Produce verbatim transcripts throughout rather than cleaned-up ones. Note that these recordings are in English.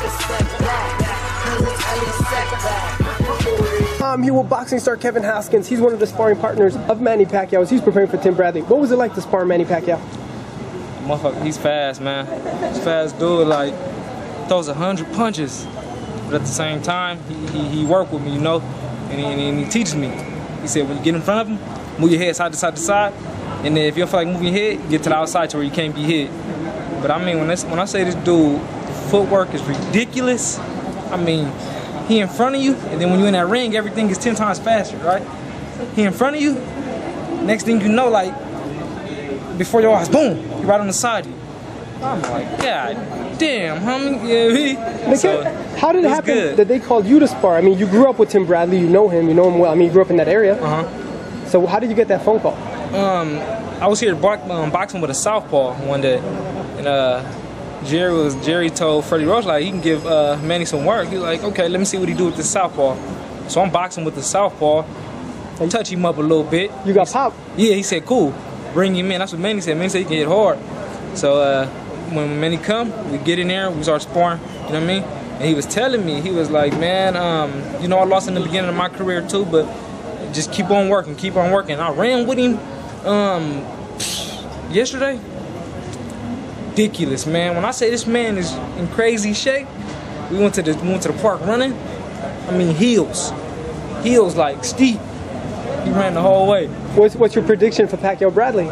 I'm here with boxing star Kevin Haskins. He's one of the sparring partners of Manny Pacquiao. He's preparing for Tim Bradley. What was it like to spar Manny Pacquiao? Motherfucker, he's fast, man. He's a fast dude, like, throws a hundred punches. But at the same time, he, he, he worked with me, you know, and he, and he teaches me. He said, when you get in front of him, move your head side to side to side, and then if you don't feel like moving your head, get to the outside to where you can't be hit. But I mean, when, this, when I say this dude, the footwork is ridiculous. I mean, he in front of you, and then when you're in that ring, everything is ten times faster, right? He in front of you, next thing you know, like, before your eyes, boom, you're right on the side of you. I'm like, God damn, homie. Yeah, he, so, how did it, it happen good. that they called you to spar? I mean, you grew up with Tim Bradley, you know him, you know him well. I mean, you grew up in that area. Uh-huh. So how did you get that phone call? Um, I was here box, um, boxing with a southpaw one day, and uh, Jerry was Jerry told Freddie Roach like he can give uh, Manny some work. He was like, okay, let me see what he do with this southpaw. So I'm boxing with the southpaw, touch him up a little bit. You got popped? Yeah, he said, cool, bring him in. That's what Manny said. Manny said he can hit hard. So uh, when Manny come, we get in there, we start sparring. You know what I mean? And he was telling me, he was like, man, um, you know, I lost in the beginning of my career too, but just keep on working, keep on working. I ran with him um, yesterday. Ridiculous, man. When I say this man is in crazy shape, we went to the we went to the park running. I mean, heels, heels like steep. He ran the whole way. What's what's your prediction for Pacquiao Bradley?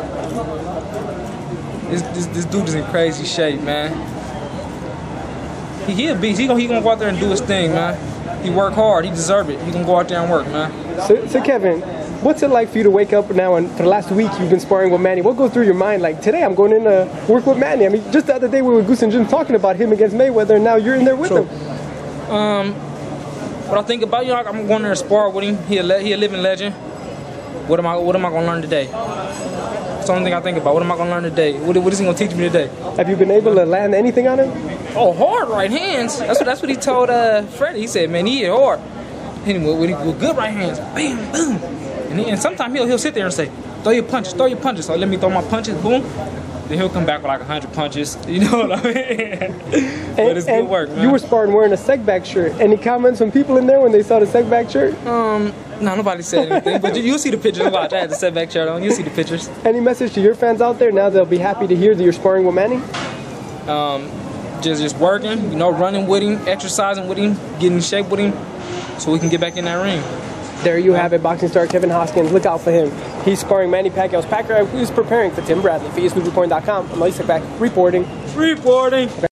This this, this dude is in crazy shape, man. He he a beast. He gonna he gonna go out there and do his thing, man. He work hard. He deserve it. He gonna go out there and work, man. So, so Kevin, what's it like for you to wake up now and for the last week you've been sparring with Manny? What goes through your mind? Like, today I'm going in to work with Manny. I mean, just the other day we were with Goose and Jim talking about him against Mayweather, and now you're in there with True. him. Um, what I think about, you know, I'm going there to spar with him. He a, le he a living legend. What am I What am I going to learn today? That's the only thing I think about. What am I going to learn today? What, what is he going to teach me today? Have you been able to land anything on him? Oh, hard right hands. That's what That's what he told uh, Freddie. He said, man, he hit hard. Hit him with, with, with good right hands. Bam, boom. And, he, and sometimes he'll, he'll sit there and say, throw your punches, throw your punches. So let me throw my punches, boom. Then he'll come back with like a hundred punches. You know what I mean? and, but it's good work, man. You were sparring wearing a Segback shirt. Any comments from people in there when they saw the Segback shirt? Um, no, nobody said anything. But you, you'll see the pictures. Watch, I had the Segback shirt on. You'll see the pictures. Any message to your fans out there? Now they'll be happy to hear that you're sparring with Manny? Um, just, just working, you know, running with him, exercising with him, getting in shape with him, so we can get back in that ring. There you have it, boxing star Kevin Haskins. Look out for him. He's sparring Manny Pacquiao's Pacquiao. He's preparing for Tim Bradley. For E S News Reporting dot com, I'm Lisa back reporting. Reporting. Okay.